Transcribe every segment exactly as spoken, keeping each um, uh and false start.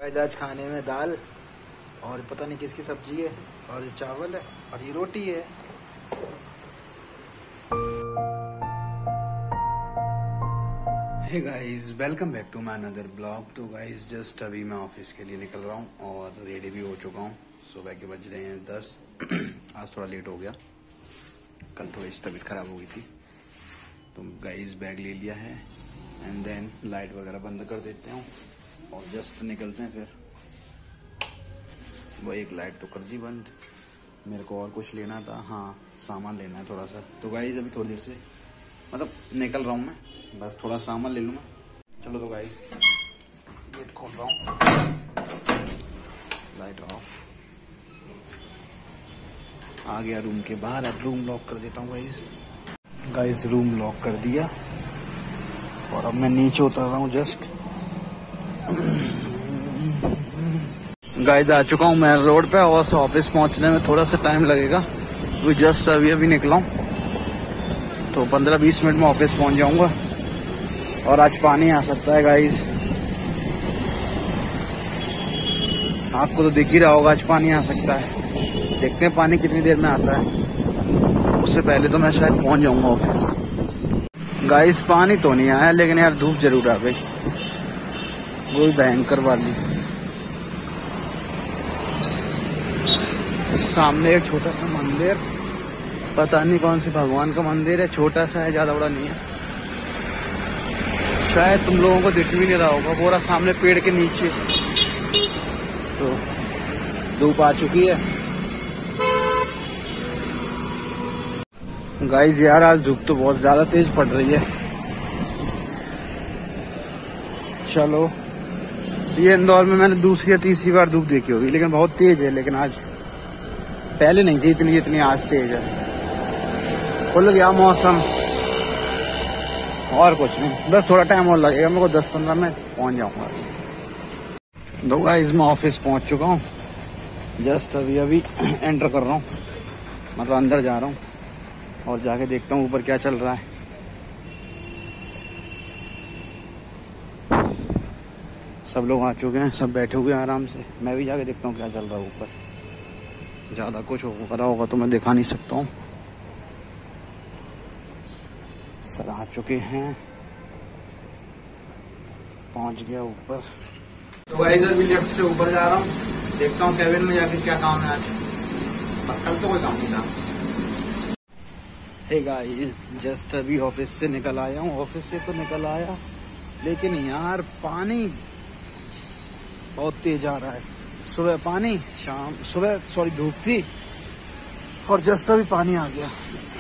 आज खाने में दाल और पता नहीं किसकी सब्जी है और चावल है और ये रोटी है। Hey guys, welcome back to my another blog. तो गाइस जस्ट अभी मैं ऑफिस के लिए निकल रहा हूँ और रेडी भी हो चुका हूँ। सुबह के बज रहे हैं दस। आज थोड़ा लेट हो गया, कल थोड़ी तबीयत खराब हो गई थी। तो गाइस बैग ले लिया है एंड देन लाइट वगैरह बंद कर देते हैं और जस्ट निकलते हैं। फिर वो एक लाइट तो कर दी बंद। मेरे को और कुछ लेना था, हाँ सामान लेना है थोड़ा सा। तो गाइस अभी थोड़ी देर से मतलब निकल रहा हूँ मैं, बस थोड़ा सामान ले लूँ मैं। चलो तो गाइस गेट खोल रहा हूँ, लाइट ऑफ। आ गया रूम के बाहर। अब रूम लॉक कर देता हूँ गाइस। गाइस रूम लॉक कर दिया और अब मैं नीचे उतर रहा हूँ जस्ट। गाइस आ चुका हूँ मैं रोड पे और ऑफिस पहुंचने में थोड़ा सा टाइम लगेगा। अभी जस्ट अभी अभी निकला हूँ तो पंद्रह बीस मिनट में ऑफिस पहुंच जाऊंगा। और आज पानी आ सकता है गाइस, आपको तो दिख ही रहा होगा आज पानी आ सकता है। देखते हैं पानी कितनी देर में आता है, उससे पहले तो मैं शायद पहुंच जाऊंगा ऑफिस। गाइस पानी तो नहीं आया लेकिन यार धूप जरूर आ गई, वो भी भयंकर वाली। सामने एक छोटा सा मंदिर, पता नहीं कौन से भगवान का मंदिर है, छोटा सा है, ज्यादा बड़ा नहीं है। शायद तुम लोगों को दिख भी नहीं रहा होगा, पूरा सामने पेड़ के नीचे। तो धूप आ चुकी है गाइस। यार आज धूप तो बहुत ज्यादा तेज पड़ रही है। चलो ये इंदौर में मैंने दूसरी या तीसरी बार धूप देखी होगी, लेकिन बहुत तेज है। लेकिन आज पहले नहीं थी इतनी इतनी आज तेज है। खुल गया मौसम और कुछ नहीं, बस थोड़ा टाइम और लगेगा मेरे को, दस पंद्रह मिनट पहुंच जाऊंगा। दो गाइस मैं ऑफिस पहुंच चुका हूँ, जस्ट अभी अभी एंटर कर रहा हूँ, मतलब अंदर जा रहा हूँ और जाके देखता हूँ ऊपर क्या चल रहा है। सब लोग आ चुके हैं, सब बैठे हुए हैं आराम से। मैं भी जाके देखता हूँ क्या चल रहा है ऊपर। ज्यादा कुछ हो रहा होगा तो मैं दिखा नहीं सकता हूँ। सर आ चुके हैं, पहुंच गया ऊपर। तो गाइस अभी लिफ्ट से ऊपर जा रहा हूँ, देखता हूँ केबिन में जाकर क्या काम है आज। पर कल तो कोई काम नहीं था। हे गाइस जस्ट अभी ऑफिस से निकल आया हूँ। ऑफिस से तो निकल आया लेकिन यार पानी बहुत तेज आ रहा है। सुबह पानी, शाम सुबह सॉरी धूप थी और जस्ट अभी पानी आ गया।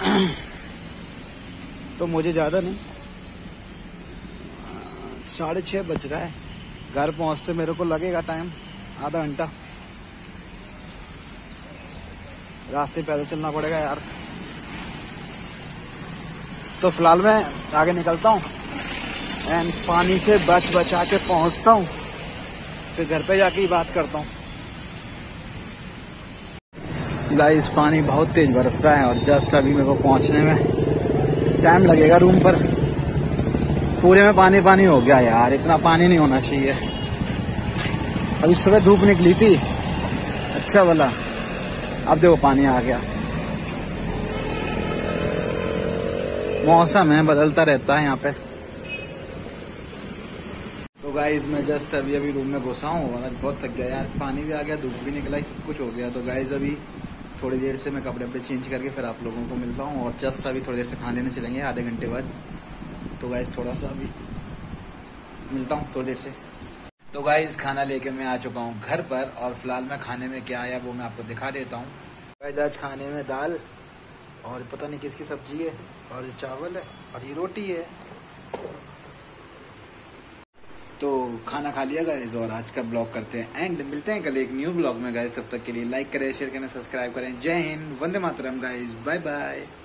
तो मुझे ज्यादा नहीं, साढ़े छह बज रहा है। घर पहुंचते मेरे को लगेगा टाइम आधा घंटा। रास्ते पैदल चलना पड़ेगा यार। तो फिलहाल मैं आगे निकलता हूँ एंड पानी से बच बचा के पहुंचता हूँ, फिर घर पे जाके ही बात करता हूँ। गाइस पानी बहुत तेज बरस रहा है और जस्ट अभी मेरे को पहुंचने में टाइम लगेगा रूम पर। पूरे में पानी पानी हो गया यार, इतना पानी नहीं होना चाहिए। अभी सुबह धूप निकली थी अच्छा वाला, अब देखो पानी आ गया। मौसम है बदलता रहता है यहाँ पे। तो गाइज मैं जस्ट अभी अभी रूम में घुसा हूँ और आज बहुत थक गया यार। पानी भी आ गया, धूप भी निकला, सब कुछ हो गया। तो गाइज अभी थोड़ी देर से मैं कपड़े वपड़े चेंज करके फिर आप लोगों को मिलता हूँ और जस्ट अभी थोड़ी देर से खाने लेने चलेंगे आधे घंटे बाद। तो गाइज थोड़ा सा अभी मिलता हूँ थोड़ी देर से। तो गाइज खाना लेके मैं आ चुका हूँ घर पर और फिलहाल मैं खाने में क्या आया वो मैं आपको दिखा देता हूँ। गाइज आज खाने में दाल और पता नहीं किसकी सब्जी है और चावल है और ये रोटी है। तो खाना खा लिया गाइस और आज का ब्लॉग करते हैं एंड मिलते हैं कल एक न्यू ब्लॉग में गाइस। तब तक के लिए लाइक करें, शेयर करें, सब्सक्राइब करें। जय हिंद, वंदे मातरम गाइस, बाय बाय।